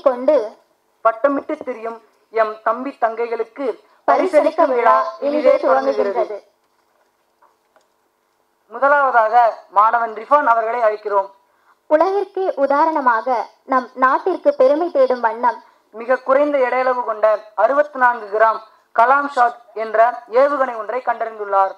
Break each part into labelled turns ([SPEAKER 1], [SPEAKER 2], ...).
[SPEAKER 1] கொண்டு
[SPEAKER 2] பட்டமிட்டு திரியும் எம் தம்பி தங்கைகளுக்கு பரிசளிக்கும் விழா இனிதே துவங்குகிறது. முதலாவதாக மாணவன் ரிஃபான் அவர்களை அழைக்கிறோம்.
[SPEAKER 1] உலகிற்கே உதாரணமாக நம் நாட்டிற்கு பெருமை தேடும் வண்ணம்
[SPEAKER 2] மிக குறைந்த எடையளவு கொண்ட 64 கிராம் கலாம் ஷாட் என்ற ஏவுகணை ஒன்றை கண்டறிந்துள்ளார்.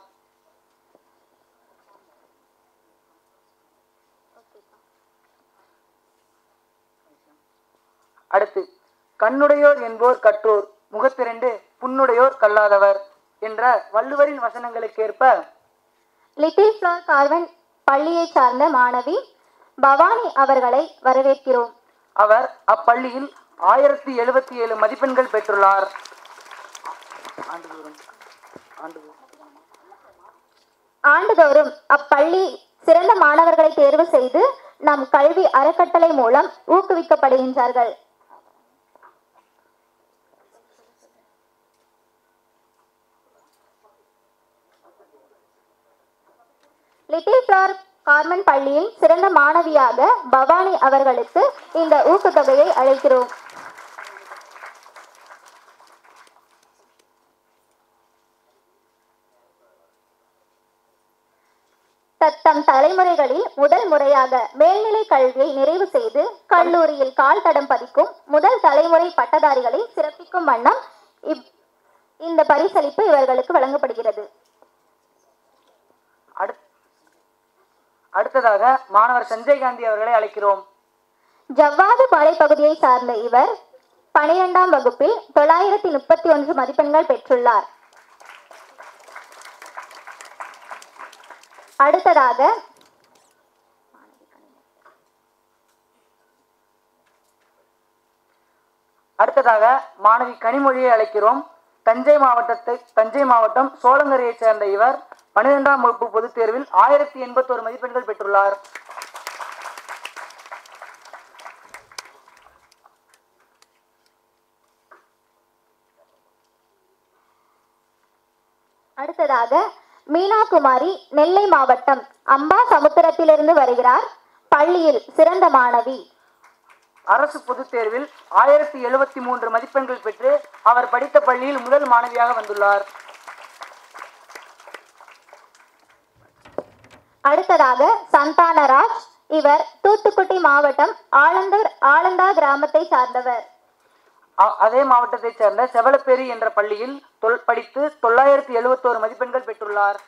[SPEAKER 2] அடுத்து, கண்ணுடையோர் என்போர் கற்றோர், முகத்திரண்டு புண்ணுடையோர் கல்லாதவர் என்ற வள்ளுவரின் வசனங்களுக்கேற்ப
[SPEAKER 1] லிட்டில் ஃப்ளவர் கார்வென்ட் பள்ளியை சார்ந்த மாணவி பவானி அவர்களை வரவேற்கிறோம்.
[SPEAKER 2] அவர் அப்பள்ளியில் 1077 மதிப்பெண்கள் பெற்றுள்ளார்.
[SPEAKER 1] ஆண்டுதோறும் அப்பள்ளி சிறந்த மாணவர்களை தேர்வு செய்து நம் கல்வி அறக்கட்டளை மூலம் ஊக்குவிக்கப்படுகின்றார்கள். லிட்டில் ஃப்ளவர் கார்மெண்ட் பள்ளியின் சிறந்த மாணவியாக பவானி அவர்களுக்கு இந்த ஊக்கத்தொகையை அழைக்கிறோம். தத்தம் தலைமுறைகளில் முதல் முறையாக மேல்நிலை கல்வியை நிறைவு செய்து கல்லூரியில் கால் தடம் பதிக்கும் முதல் தலைமுறை பட்டதாரிகளை சிறப்பிக்கும் வண்ணம் இந்த பரிசளிப்பு இவர்களுக்கு வழங்கப்படுகிறது.
[SPEAKER 2] அடுத்ததாக மாணவர் சஞ்சய் காந்தி அவர்களை அழைக்கிறோம்.
[SPEAKER 1] ஜவ்வாது மலைப்பகுதியை சார்ந்த இவர் 12ஆம் வகுப்பில் 931 மதிப்பெண்கள் பெற்றுள்ளார்.
[SPEAKER 2] அடுத்ததாக மாணவி கனிமொழியை அழைக்கிறோம். தஞ்சை மாவட்டம் சோளங்கரையை சேர்ந்த இவர் 12ஆம் வகுப்பு பொதுத் தேர்வில் 1081 மதிப்பெண்கள் பெற்றுள்ளார்.
[SPEAKER 1] அடுத்ததாக மீனா குமாரி நெல்லை மாவட்டம் அம்பா சமுத்திரத்திலிருந்து வருகிறார். பள்ளியில் சிறந்த மாணவி.
[SPEAKER 2] அரசு பொதுத் தேர்வில் 1073 மதிப்பெண்கள் பெற்று அவர் படித்த பள்ளியில் முதல் மாணவியாக வந்துள்ளார்.
[SPEAKER 1] அடுத்ததாக சந்தானராஜ். இவர் தூத்துக்குடி மாவட்டம் ஆலந்தா கிராமத்தை சார்ந்தவர்.
[SPEAKER 2] அதே மாவட்டத்தை சேர்ந்த செவலப்பேரி என்ற பள்ளியில் படித்து 971 மதிப்பெண்கள் பெற்றுள்ளார்.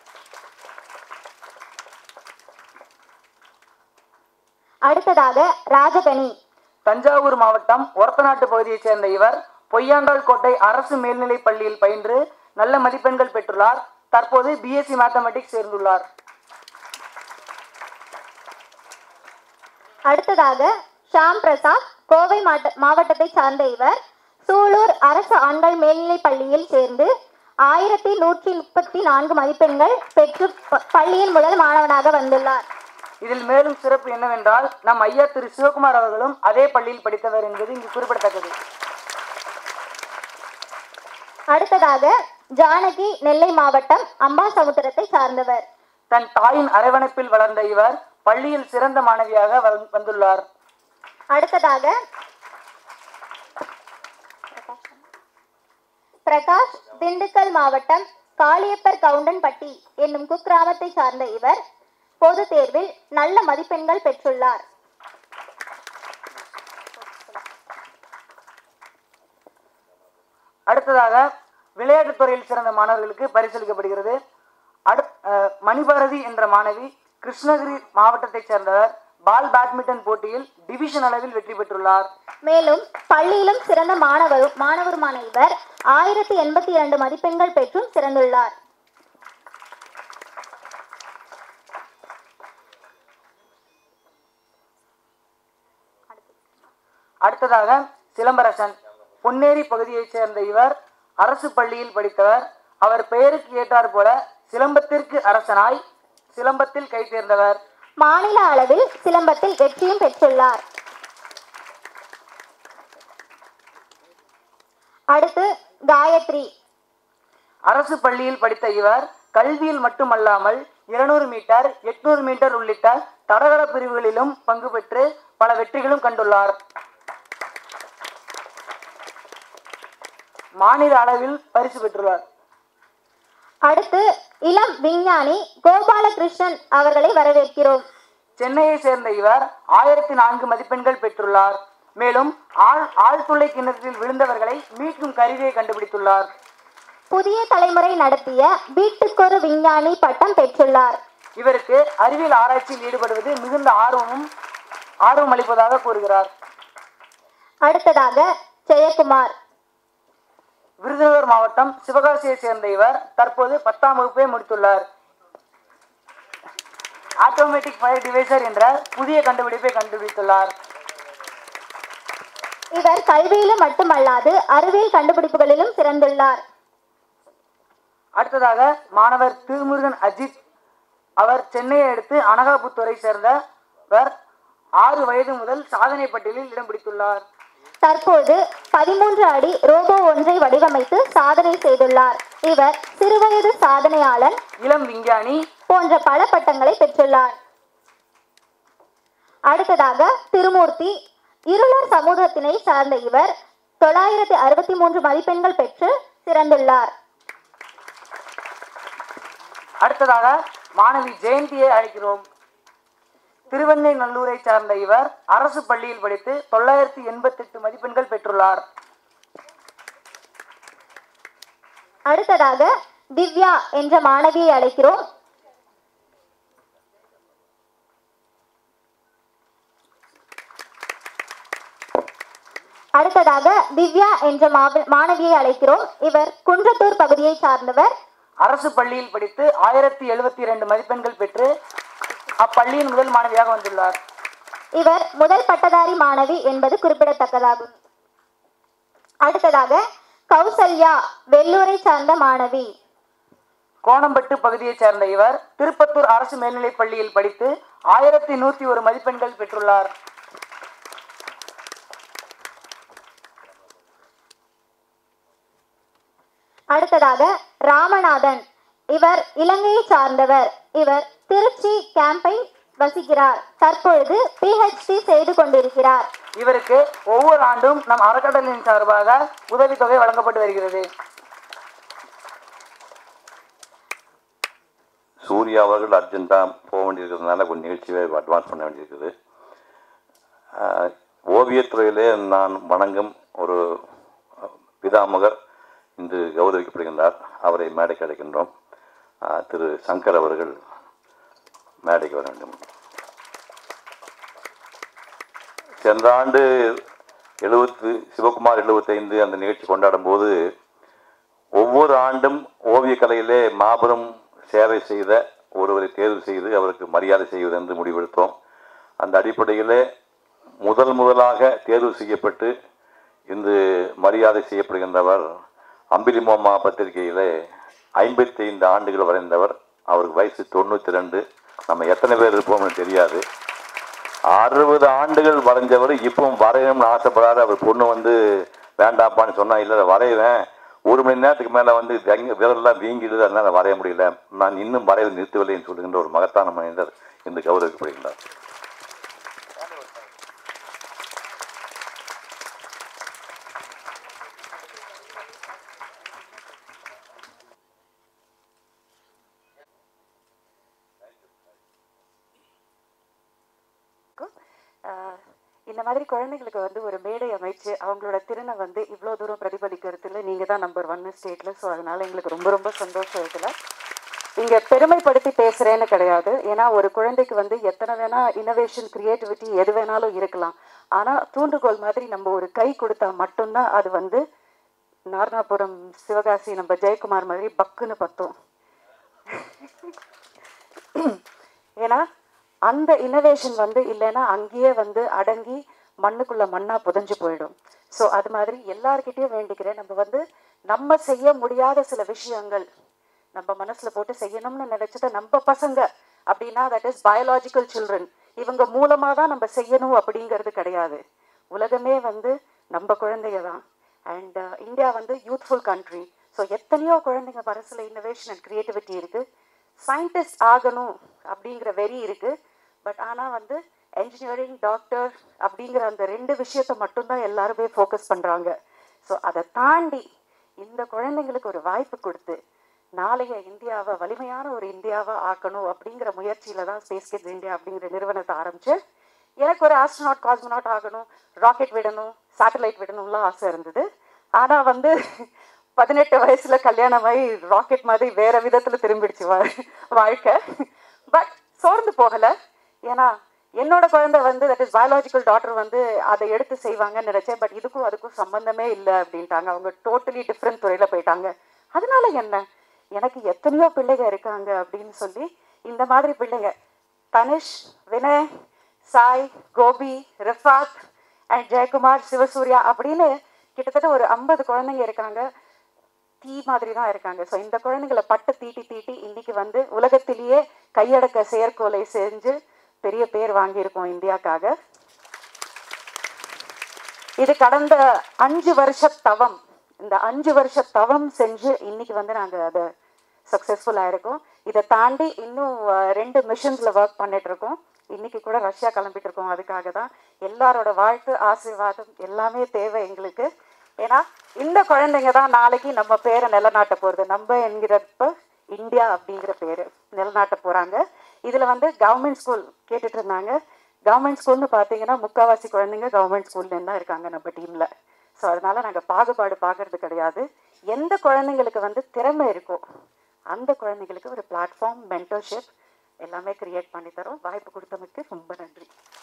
[SPEAKER 1] அடுத்ததாக ராஜகனி.
[SPEAKER 2] தஞ்சாவூர் மாவட்டம் ஒரத்தநாட்டு பகுதியைச் சேர்ந்த இவர் பொய்யாண்டாள் கோட்டை அரசு மேல்நிலை பள்ளியில் பயின்று நல்ல மதிப்பெண்கள் பெற்றுள்ளார். தற்போது பிஎஸ்சி மேத்தமெட்டிக்ஸ் சேர்ந்துள்ளார்.
[SPEAKER 1] அடுத்ததாக ஷாம் பிரசாத். கோவை மாவட்டத்தை சார்ந்த இவர் சூலூர் அரசு ஆண்கள் மேல்நிலை பள்ளியில் சேர்ந்து 1134 மதிப்பெண்கள் பெற்று பள்ளியின் முதல் மாணவனாக வந்துள்ளார்.
[SPEAKER 2] இதில் மேலும் சிறப்பு என்னவென்றால் நம் ஐயா திரு சிவகுமார் அவர்களும் அதே பள்ளியில் படித்தவர் என்பது இங்கு குறிப்பிடத்தக்கது.
[SPEAKER 1] அடுத்ததாக ஜானகி நெல்லை மாவட்டம் அம்பாசமுத்திரத்தை சார்ந்தவர்.
[SPEAKER 2] தன் தாயின் அரவணைப்பில் வளர்ந்த இவர் பள்ளியில் சிறந்த மாணவியாக வந்துள்ளார்.
[SPEAKER 1] அடுத்ததாக பிரகாஷ் திண்டுக்கல் மாவட்டம் காளியப்பர் கவுண்டன்பட்டி என்னும் குக்கிராமத்தை சார்ந்த இவர் பொது தேர்வில் நல்ல மதிப்பெண்கள் பெற்றுள்ளார்.
[SPEAKER 2] அடுத்ததாக விளையாட்டுத் துறையில் சிறந்த மாணவர்களுக்கு பரிசளிக்கப்படுகிறது. மணிபாரதி என்ற மாணவி கிருஷ்ணகிரி மாவட்டத்தை சேர்ந்தவர் பால் பேட்மிண்டன் போட்டியில் டிவிஷன் அளவில் வெற்றி பெற்றுள்ளார்.
[SPEAKER 1] மேலும் பள்ளியிலும் சிறந்த மாணவருமான இவர் 1082 மதிப்பெண்கள் பெற்றும் சிறந்துள்ளார்.
[SPEAKER 2] அடுத்ததாக சிலம்பரசன். பொன்னேரி பகுதியைச் சேர்ந்த இவர் அரசு பள்ளியில் படித்தவர். அவர் பெயருக்கு ஏற்றார் போல சிலம்பத்திற்கு அரசனாய் சிலம்பத்தில் கை தேர்ந்தவர்.
[SPEAKER 1] மாநில அளவில் சிலம்பத்தில் வெற்றியும் பெற்றுள்ளார். அடுத்து காயத்ரி.
[SPEAKER 2] அரசு பள்ளியில் படித்த இவர் கல்வியில் மட்டுமல்லாமல் 200 மீட்டர் 800 மீட்டர் உள்ளிட்ட தடகள பிரிவுகளிலும் பங்கு பெற்று பல வெற்றிகளும் கண்டுள்ளார். மாநில அளவில் பரிசு பெற்றுள்ளார்.
[SPEAKER 1] அடுத்து இளம் விஞ்ஞானி கோபாலகிருஷ்ணன் அவர்களை வரவேற்கிறோம்.
[SPEAKER 2] சென்னையை சேர்ந்த இவர் 1004 மதிப்பெண்கள் பெற்றுள்ளார். மேலும் ஆழ்துளை கிணற்றில் விழுந்தவர்களை மீட்கும் கருவியை கண்டுபிடித்துள்ளார்.
[SPEAKER 1] புதிய தலைமுறை நடத்திய வீட்டுக்கொரு விஞ்ஞானி பட்டம் பெற்றுள்ளார்.
[SPEAKER 2] இவருக்கு அறிவியல் ஆராய்ச்சியில் ஈடுபடுவது மிகுந்த ஆர்வம் அளிப்பதாக கூறுகிறார்.
[SPEAKER 1] அடுத்ததாக ஜெயக்குமார்.
[SPEAKER 2] விருதுநகர் மாவட்டம் சிவகாசியை சேர்ந்த இவர் தற்போது 10ஆம் வகுப்பை முடித்துள்ளார். ஆட்டோமேட்டிக் ஃபயர் டிவைசர் என்ற புதிய கண்டுபிடிப்பை கண்டுபிடித்துள்ளார்.
[SPEAKER 1] இவர் கல்வியிலும் மட்டுமல்லாது அறிவியல் கண்டுபிடிப்புகளிலும் சிறந்துள்ளார்.
[SPEAKER 2] அடுத்ததாக மாணவர் திருமுருகன் அஜித். அவர் சென்னையை அடுத்து அனகாபுத்தூரை சேர்ந்தவர். 6 வயது முதல் சாதனை பட்டியலில் இடம் பிடித்துள்ளார்.
[SPEAKER 1] தற்போது 13 அடி ரோபோ ஒன்றை வடிவமைத்து சாதனை செய்துள்ளார். இவர் சிறுவயது சாதனையாளர்,
[SPEAKER 2] இளம் விஞ்ஞானி
[SPEAKER 1] போன்ற பல பட்டங்களை பெற்றுள்ளார். அடுத்ததாக திருமூர்த்தி. இருளர் சமூகத்தினை சார்ந்த இவர் 963 மதிப்பெண்கள் பெற்று சிறந்துள்ளார்.
[SPEAKER 2] அடுத்ததாக மாணவி ஜெயந்தியை அழைக்கிறோம். திருவெண்ணைநல்லூரை சார்ந்த இவர் அரசு பள்ளியில் படித்து 988 மதிப்பெண்கள் பெற்றுள்ளார்.
[SPEAKER 1] அடுத்ததாக திவ்யா என்ற மாணவியை அழைக்கிறோம். இவர் குன்றத்தூர் பகுதியை சார்ந்தவர்.
[SPEAKER 2] அரசு பள்ளியில் படித்து 1072 மதிப்பெண்கள் பெற்று அப்பள்ளியின் முதல் மாணவியாக வந்துள்ளார்.
[SPEAKER 1] இவர் முதல் பட்டதாரி மாணவி என்பது குறிப்பிடத்தக்கதாகும். அடுத்ததாக கௌசல்யா, வெள்ளூரை சார்ந்த மாணவி.
[SPEAKER 2] கோணம்பட்டு பகுதியைச் சேர்ந்த இவர் திருப்பத்தூர் அரசு மேல்நிலைப் பள்ளியில் படித்து 1101 மதிப்பெண்கள் பெற்றுள்ளார்.
[SPEAKER 1] அடுத்ததாக ராமநாதன். இவர் இலங்கையை சார்ந்தவர். இவர் திருச்சி கேம்பை வசிக்கிறார். தற்பொழுது PhD செய்து கொண்டிருக்கிறார்.
[SPEAKER 2] இவருக்கு ஒவ்வொரு ஆண்டும் நம் அறக்கட்டளையின் சார்பாக உதவித்தொகை வழங்கப்பட்டு வருகிறது.
[SPEAKER 3] சூர்யா அவர்கள் அர்ஜென்ட்டாக போக வேண்டியிருக்கிறதுனால கொஞ்சம் நிகழ்ச்சியை அட்வான்ஸ் பண்ண வேண்டியிருக்குது. ஓவியத்துறையிலே நான் வணங்கும் ஒரு பிதாமகர் இன்று கௌரவிக்கப்படுகின்றார். அவரை மேடைக்கு அழைக்கின்றோம். திரு சங்கர் அவர்கள் மேடைக்கு வர வேண்டும். சென்ற ஆண்டு சிவகுமார் 75 அந்த நிகழ்ச்சி கொண்டாடும் போது ஒவ்வொரு ஆண்டும் ஓவியக்கலையிலே மாபெரும் சேவை செய்த ஒருவரை தேர்வு செய்து அவருக்கு மரியாதை செய்வது என்று முடிவெடுத்தோம். அந்த அடிப்படையிலே முதலாக தேர்வு செய்யப்பட்டு இன்று மரியாதை செய்யப்படுகின்றவர் அம்பிலிமோமா பத்திரிகையிலே 55 ஆண்டுகள் வரைந்தவர். அவருக்கு வயசு 92. நம்ம எத்தனை பேர் இருப்போம்னு தெரியாது. 60 ஆண்டுகள் வரைஞ்சவர் இப்பவும் வரையணும்னு ஆசைப்படாத. அவர் பொண்ணு வேண்டாப்பான்னு சொன்னா, இல்லை வரைவேன், 1 மணி நேரத்துக்கு மேலே விரல்லாம் வீங்கிடுது, அதனால வரைய முடியல, நான் இன்னும் வரைய நிறுத்தவில்லைன்னு சொல்லுகின்ற ஒரு மகத்தான மனிதர் இன்று கௌரவிக்கப்படுகின்றார்.
[SPEAKER 4] இந்த மாதிரி குழந்தைங்களுக்கு ஒரு மேடை அமைச்சு அவங்களோட திறனை இவ்வளோ தூரம் பிரதிபலிக்கிறதுல நீங்கள் தான் நம்பர் 1 ஸ்டேட்டில். ஸோ அதனால் எங்களுக்கு ரொம்ப ரொம்ப சந்தோஷம். இதில் இங்கே பெருமைப்படுத்தி பேசுகிறேன்னு கிடையாது. ஏன்னா ஒரு குழந்தைக்கு எத்தனை வேணால் இனோவேஷன், க்ரியேட்டிவிட்டி எது வேணாலும் இருக்கலாம். ஆனால் தூண்டுகோல் மாதிரி நம்ம ஒரு கை கொடுத்தா மட்டும்தான் அது நார்னாபுரம் சிவகாசி நம்ம ஜெயக்குமார் மாதிரி பக்குன்னு பத்தும். ஏன்னா அந்த இனோவேஷன் இல்லைன்னா அங்கேயே அடங்கி மண்ணுக்குள்ள மண்ணா புதைஞ்சு போயிடும். ஸோ அது மாதிரி எல்லார்கிட்டையும் வேண்டிக்கிறேன், நம்ம செய்ய முடியாத சில விஷயங்கள் நம்ம மனசுல போட்டு செய்யணும்னு நினைச்சத நம்ம பசங்க அப்படின்னா தட் இஸ் பயாலஜிக்கல் சில்ட்ரன், இவங்க மூலமா தான் நம்ம செய்யணும் அப்படிங்கிறது கிடையாது. உலகமே நம்ம குழந்தைங்க தான். And India youthful country. So எத்தனையோ குழந்தைங்க மனசுல இன்னோவேஷன் அண்ட் கிரியேட்டிவிட்டி இருக்கு. சயின்டிஸ்ட் ஆகணும் அப்படிங்கிற வெறி இருக்கு. பட் ஆனால் என்ஜினியரிங், டாக்டர் அப்படிங்கிற அந்த 2 விஷயத்தை மட்டும்தான் எல்லாருமே ஃபோக்கஸ் பண்ணுறாங்க. ஸோ அதை தாண்டி இந்த குழந்தைங்களுக்கு ஒரு வாய்ப்பு கொடுத்து நாளைய இந்தியாவை வலிமையான ஒரு இந்தியாவை ஆக்கணும் அப்படிங்கிற முயற்சியில தான் ஸ்பேஸ் கிட்ஸ் இந்தியா அப்படிங்கிற நிறுவனத்தை ஆரம்பிச்சு எனக்கு ஒரு ஆஸ்ட்ரோனாட் காஸ்மோனாட் ஆகணும், ராக்கெட் விடணும், சேட்டலைட் விடணும்லாம் ஆசை இருந்தது. ஆனா வந்து 18 வயசுல கல்யாணமாயி ராக்கெட் மாதிரி வேற விதத்துல திரும்பிடுச்சு வாழ்க்கை. பட் சோர்ந்து போகல. ஏன்னா என்னோட குழந்தை வந்து தட் இஸ் பயாலஜிக்கல் டாட்டர் வந்து அதை எடுத்து செய்வாங்கன்னு நினைச்சேன். பட் இதுக்கும் அதுக்கும் சம்பந்தமே இல்லை அப்படின்ட்டாங்க. அவங்க டோட்டலி டிஃப்ரெண்ட் துறையில போயிட்டாங்க. அதனால என்ன, எனக்கு எத்தனையோ பிள்ளைங்க இருக்காங்க அப்படின்னு சொல்லி இந்த மாதிரி பிள்ளைங்க தனிஷ், வினய், சாய், கோபி, ரிஃபாத் அண்ட் ஜெயக்குமார், சிவசூர்யா அப்படின்னு கிட்டத்தட்ட ஒரு 50 குழந்தைங்க இருக்காங்க. தீ மாதிரி தான் இருக்காங்க. ஸோ இந்த குழந்தைங்களை பட்டு தீட்டி இன்னைக்கு வந்து உலகத்திலேயே கையடக்க செயற்கோளை செஞ்சு பெரிய பேர் வாங்கியிருக்கோம் இந்தியாக்காக. இது கடந்த 5 வருஷ தவம். இந்த 5 வருஷ தவம் செஞ்சு இன்னைக்கு வந்து நாங்கள் அதை சக்ஸஸ்ஃபுல்லாக இருக்கோம். இதை தாண்டி இன்னும் 2 மிஷன்ஸில் ஒர்க் பண்ணிட்டு இருக்கோம். இன்னைக்கு கூட ரஷ்யா கிளம்பிட்டு இருக்கோம். அதுக்காக தான் எல்லாரோட வாழ்த்து, ஆசீர்வாதம் எல்லாமே தேவை எங்களுக்கு. ஏன்னா இந்த குழந்தைங்க தான் நாளைக்கு நம்ம பேரை நிலநாட்ட போகிறது. நம்ம என்கிறப்ப இந்தியா அப்படிங்கிற பேர் நிலநாட்ட போகிறாங்க. இதில் வந்து கவர்மெண்ட் ஸ்கூல் கேட்டுட்டு இருந்தாங்க. கவர்மெண்ட் ஸ்கூல்னு பார்த்தீங்கன்னா முக்கால்வாசி குழந்தைங்க கவர்மெண்ட் ஸ்கூல்லேருந்து தான் இருக்காங்க நம்ம டீமில். ஸோ அதனால நாங்கள் பாகுபாடு பார்க்கறது கிடையாது. எந்த குழந்தைங்களுக்கு வந்து திறமை இருக்கோ அந்த குழந்தைங்களுக்கு ஒரு பிளாட்ஃபார்ம், மென்டர்ஷிப் எல்லாமே கிரியேட் பண்ணி தரோம். வாய்ப்பு கொடுத்தமைக்கு ரொம்ப நன்றி.